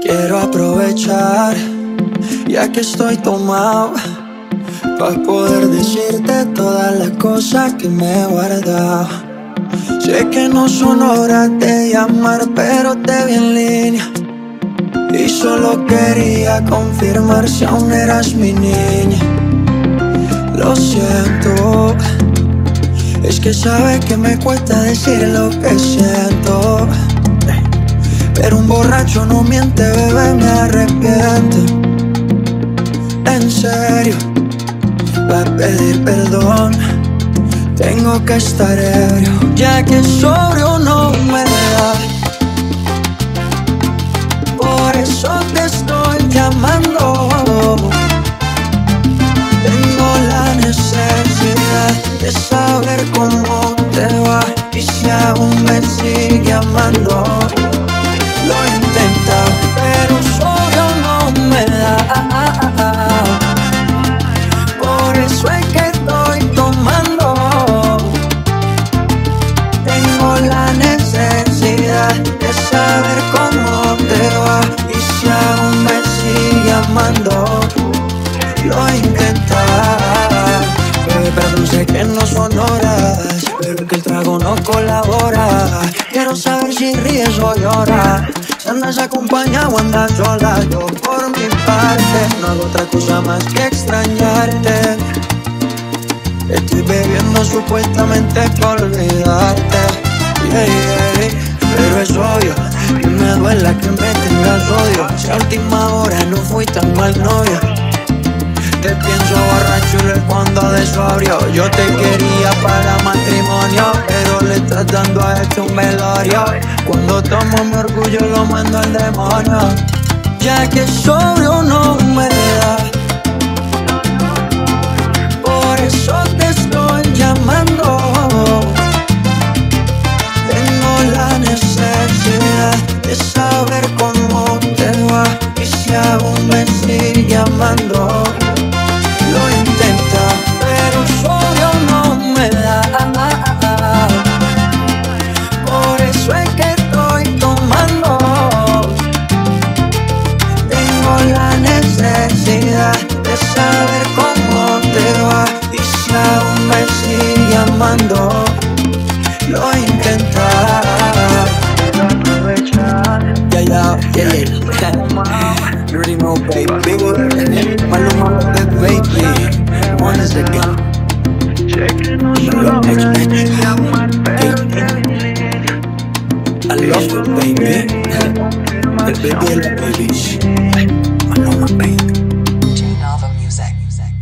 Quiero aprovechar, ya que estoy tomado, para poder decirte todas las cosas que me he guardado. Sé que no son horas de llamar, pero te vi en línea y solo quería confirmar si aún eras mi niña. Lo siento, es que sabes que me cuesta decir lo que siento, pero un borracho no miente, bebé, me arrepiento. En serio, para pedir perdón tengo que estar ebrio, ya que sobrio no me da. Por eso te estoy llamando. Tengo la necesidad de saber cómo te va y si aún me sigue amando. Lo he intentado, pero sobrio no me da. Por eso es que estoy tomando. Tengo la necesidad de saber cómo te va y si aún me sigue amando. Lo he intentado, pero no sé que no son horas, pero que el trago no colabora. Quiero saber si ríes o lloras, si andas acompañado o andas sola. Yo por mi parte no hago otra cosa más que extrañarte. Estoy bebiendo supuestamente por olvidarte, pero es obvio que me duela que me tengas odio. Si a última hora no fui tan mal novio, te pienso borracho y cuando de sobrio. Yo te quería para matrimonio, pero le estás dando a esto un velorio. Cuando tomo mi orgullo lo mando al demonio, ya que sobrio no me da. Por eso te estoy llamando. Tengo la necesidad de saber cómo te va y si aún me sigue amando. Lo intenta, pero sobrio no me da. Por eso es que estoy tomando. Tengo la necesidad de saber cómo te va y si aún me sigue amando. Lo intenta. Yeah. You already know, baby. Maluma, baby. Once again. I love you, baby. The baby and the babies. Maluma, baby. J Nova Music.